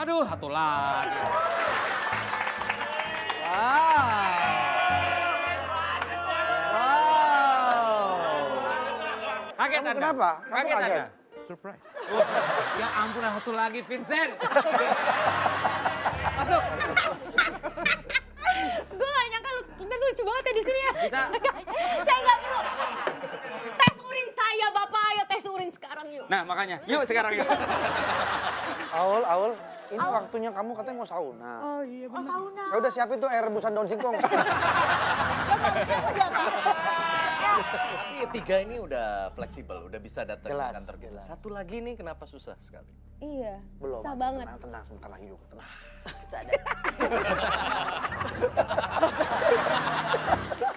Aduh, satu lagi. Kaget Kamu Anda? kenapa? Kamu Kaget kaget? Anda? Surprise. Ya ampun, satu lagi Vincent. Masuk. Gue gak nyangka kita lucu banget ya di sini ya. Kita- Saya nggak perlu. Tes urin saya Bapak, ayo tes urin sekarang yuk. Nah makanya, yuk sekarang yuk. Aul, ini waktunya kamu katanya mau sauna. Oh sauna. Ya udah siapin tuh air rebusan daun singkong. Tapi tiga ini udah fleksibel, udah bisa datang ke Jelas, kantor kita. jelas. Satu lagi nih kenapa susah sekali? Iya. Belum. Susah banget. Tenang, sebentar lagi yuk. Tenang.